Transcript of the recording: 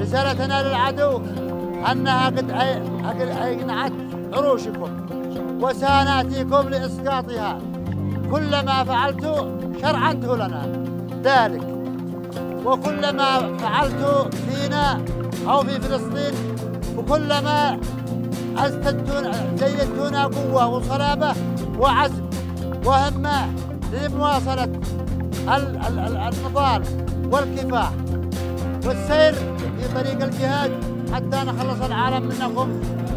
رسالتنا للعدو أنها قد أينعت عروشكم وساناتكم لإسقاطها. كلما فعلت شرعنته لنا ذلك، وكلما فعلت فينا أو في فلسطين، وكلما زيدتونا قوة وصلابة وعزم وهمة لمواصلة النضال والكفاح والسير في طريق الجهاد حتى نخلص العالم منكم